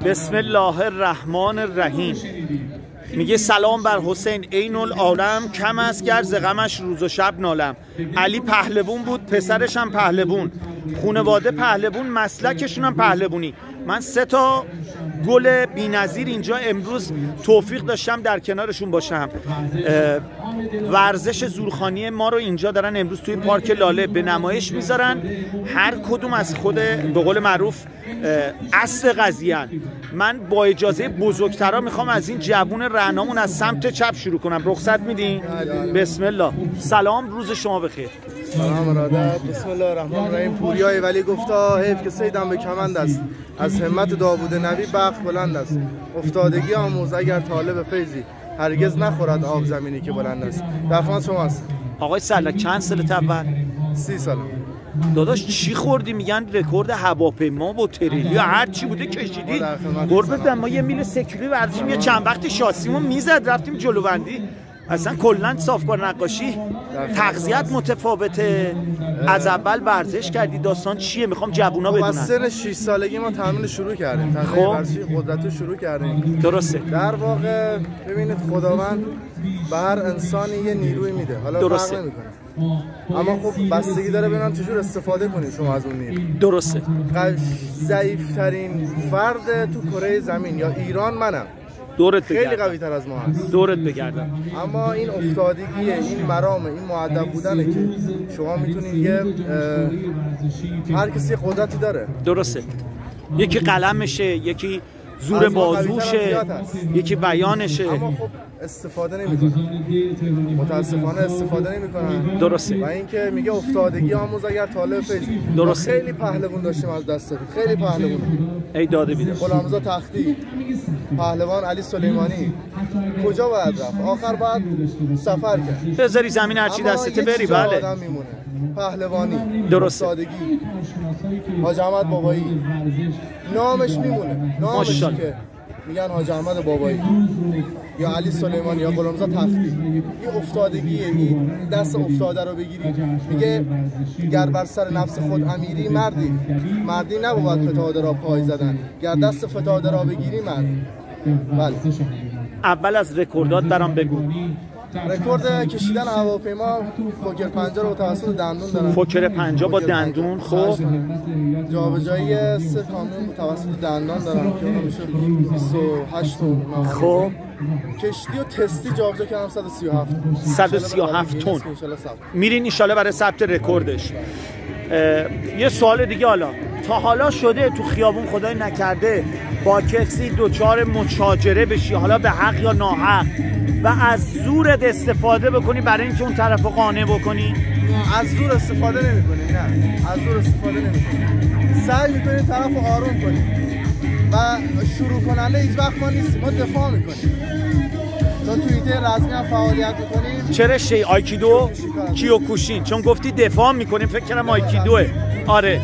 بسم الله الرحمن الرحیم. میگه سلام بر حسین عین العالم، کم از گر ز غمش روز و شب نالم. علی پهلوون بود، پسرش هم پهلوون، خانواده پهلوون، مسلکشون هم پهلوونی. من 3 تا گل بی‌نظیر اینجا امروز توفیق داشتم در کنارشون باشم. ورزش زورخانی ما رو اینجا دارن امروز توی پارک لاله به نمایش میذارن. هر کدوم از خود به قول معروف اصل قضیه‌ان. من با اجازه بزرگترا میخوام از این جوون رعنامون از سمت چپ شروع کنم. رخصت میدین؟ بسم الله. سلام، روز شما بخیر. سلام ارادت. بسم الله الرحمن الرحیم. پوریای ولی گفتا حیف که صیدم به کمند است، از همت داوود نبی بخت بلند است. افتادگی آموز اگر طالب فیضی، هرگز نخورد آب زمینی که بلند است. در خدمت شماست. آقای سلک چند سالت اول؟ 30 سالم. داداش چی خوردی؟ میگن رکورد هواپیما و تریلی یا هر چی بوده کشیدی. قربت ما یه میل سکولی ورزشیم، یه چند وقتی شاسیمون میزد رفتیم جلوبندی. اصلا کلا صافکار نقاشی تغذیت متفاوته. از اول ورزش کردی، داستان چیه؟ میخوام جوونا بدونن. از سن 6 سالگی ما تمرین شروع کردیم، تمرین ورزشی قدرت رو شروع کردیم. درسته. در واقع ببینید خداوند به هر انسانی یه نیروی میده، حالا درسته. فرق نمیکنه، اما خب بستگی داره ببینم چجور استفاده کنید شما از اون نیرو. درسته. ضعیف‌ترین فرد تو کره زمین یا ایران منم. دورت خیلی بگردم. قوی تر از ما هست. دورت بگردم. اما این افتادگیه، این مرامه، این مؤدب بودنه که شما میتونید یه هر کسی قدرتی داره. درسته. یکی قلمشه، یکی زور بازوشه، یکی بیانشه. اما خب استفاده نمیکنن، متاسفانه استفاده نمیکنن. درسته. و اینکه میگه افتادگی آموز اگر طالب فیضی. درسته. خیلی پهلوان داشتیم از دست، خیلی پهلوان. ای داده بیده. غلامرضا تختی، پهلوان علی سلیمانی. کجا باید رفت؟ آخر باید سفر کرد. بذاری زمین هرچی دستته بری. بله. آدم میمونه. پهلوانی. درسته. افتادگی. حاج احمد بابایی. نامش میمونه. نامش که میگن حاج احمد بابایی یا علی سلیمانی یا غلامرضا تختی. این افتادگیه، این دست افتاده رو بگیری. میگه گر بر سر نفس خود امیری مردی نبود فتاده را پای زدن، گر دست فتاده را بگیری مردی. بله. اول از رکوردات برام بگو. رکورد کشیدن هواپیما فوکر 50 رو توسط دندون دارم. فوکر 50 با دندون. خب جابجایی 3 کامیون توسط دندان دارم که اون میشه 28 تن. خب کشتی و تستی جابجا کردم 137 تن. میرین ان شاءالله برای ثبت رکوردش. یه سوال دیگه، تا حالا شده تو خیابون خدای نکرده با کسی دوچار مشاجره بشی، حالا به حق یا ناحق، و از زورت استفاده بکنی برای اینکه اون طرفو قانع بکنی؟ از زور استفاده نمی‌کنی. نه، از زور استفاده نمی‌کنی. سعی می‌کنی طرفو آروم کنی و شروع کننده هیچ وقت ما نیستیم، ما دفاع می‌کنیم. چون توی ایده رزمی هم فعالیت می‌کنیم. چه رشته؟ آیکیدو؟ کیوکوشین؟ چون گفتی دفاع می‌کنیم فکر کردم آیکیدوه. آره.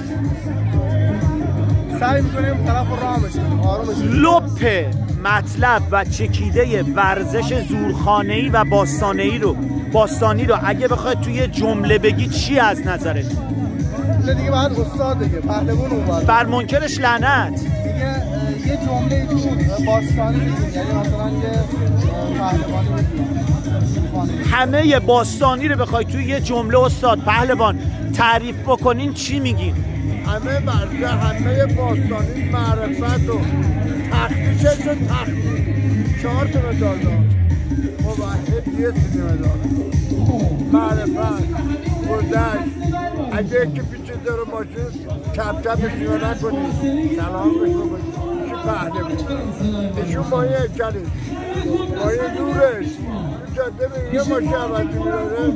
سعی می‌کنیم طرفو راه بشیم، آرومش کنیم. لپ مطلب و چکیده ورزش زورخانه‌ای و باستانی رو اگه بخواد توی جمله بگی چی از نظرت؟ دیگه باید استاد بگه، پهلوان اون باید. بر منکرش لعنت. دیگه یه جمله تو باستانی بگیم، یعنی مثلا یه پهلوانی بگیم. همه باستانی رو بخوای توی یه جمله استاد پهلوان تعریف بکنین چی میگین؟ همه باستانی معرفت و تختی چه تختی 4 تا مدال داد. موحد یه سینه داد. معرفت گذشت. اگه یکی پیچه داره ماشین کم نشیوه نکنید، سلام بکنید. چی پهله بود ایشون مایه کلیش مایه دورش جاده به یه ماشین عوضی میراره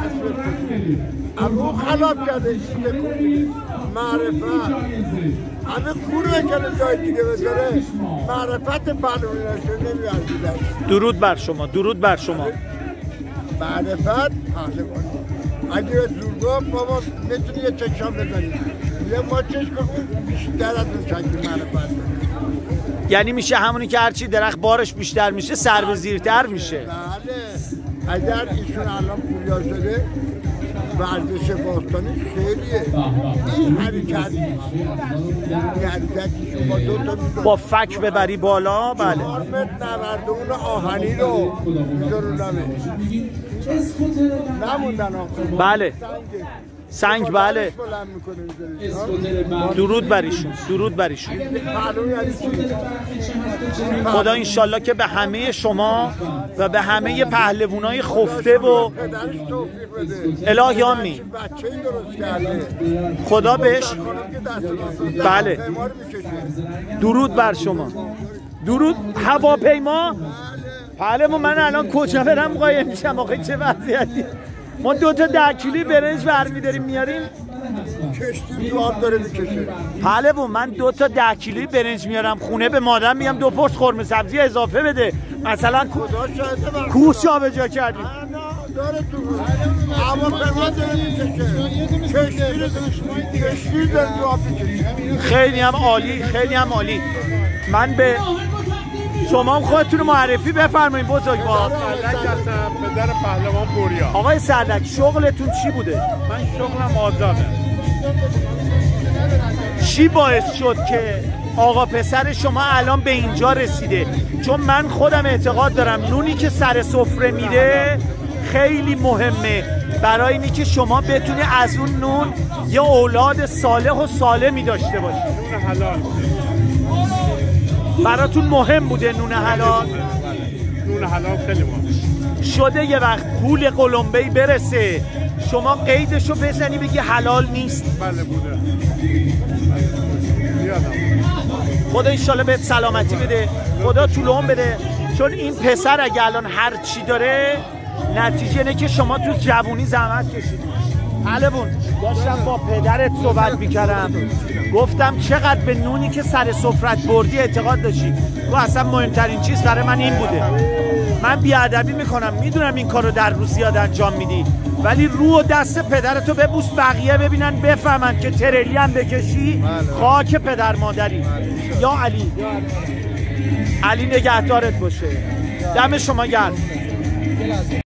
اما خلاف کرده این بکنید. معرفت همه کوره کنه جای دیگه بذاره. معرفت پهلوانی نشون نمیارزیدش. درود بر شما. درود بر شما. معرفت پهلوانی. اگه زور گفت بابا میتونی یه چشم بزنید، یه ما چشم کنید بیشتر از اون شکل معرفت. یعنی میشه همونی که هرچی درخت بارش بیشتر میشه سر به زیرتر میشه. بله. اگر ایشون الان پولیا شده ورزش باستانی خیلیه. این حرکت شما با فک ببری بالا. بله 4 متر نوردون آهنی رو میذارونمه نموندن آقا. بله سنگ. بله درود بریشون، درود بریشون. خدا انشالله که به همه شما و به همه پهلوانای خفته و الهی آمین. خدا بهش بله درود بر شما. درود. هواپیما پهلوان من الان کجا برم قایم میشم آخه چه وضعیتی؟ ما 2 تا 10 کیلویی برنج برمی‌داریم میاریم کشتی تو آب داره میکشه. پهلوان من 2 تا 10 کیلویی برنج میارم خونه به مادرم میگم 2 پشت قرمه سبزی اضافه بده مثلا کوه جابجا کردیم. داره تو هواپیما داره میکشه کشتی داره تو آب میکشه. خیلی هم عالی، خیلی هم عالی. من به شما هم خودتون رو معرفی بفرمایید بزرگوار. سردک هستم، پدر پهلوان بوریا. آقای سردک شغلتون چی بوده؟ من شغلم آزاده. چی باعث شد که آقا پسر شما الان به اینجا رسیده؟ چون من خودم اعتقاد دارم نونی که سر سفره میره خیلی مهمه برای اینی که شما بتونی از اون نون یه اولاد صالح و سالمی داشته باشی. نون حلال براتون مهم بوده نون حلال؟ نون حلال خیلی مهمه. شده یه وقت پول قلمبه‌ای برسه شما قیدشو بزنی بگی حلال نیست؟ بله بوده. یادم. خدا انشالله بهت سلامتی بده، خدا طول عمر بده. چون این پسر اگه الان هر چی داره نتیجه اینه که شما تو جوونی زحمت کشیدی. پهلوان داشتم با پدرت صحبت میکردم گفتم چقدر به نونی که سر سفرت بردی اعتقاد داشتی. تو اصلا مهمترین چیز برای من این بوده. من بیادبی میکنم میدونم این کارو در روز زیاد انجام میدی ولی رو و دست پدرتو ببوس بقیه ببینن بفهمن که تریلی هم بکشی خاک پدر مادری. یا علی علی نگهدارت باشه. دم شما گرم.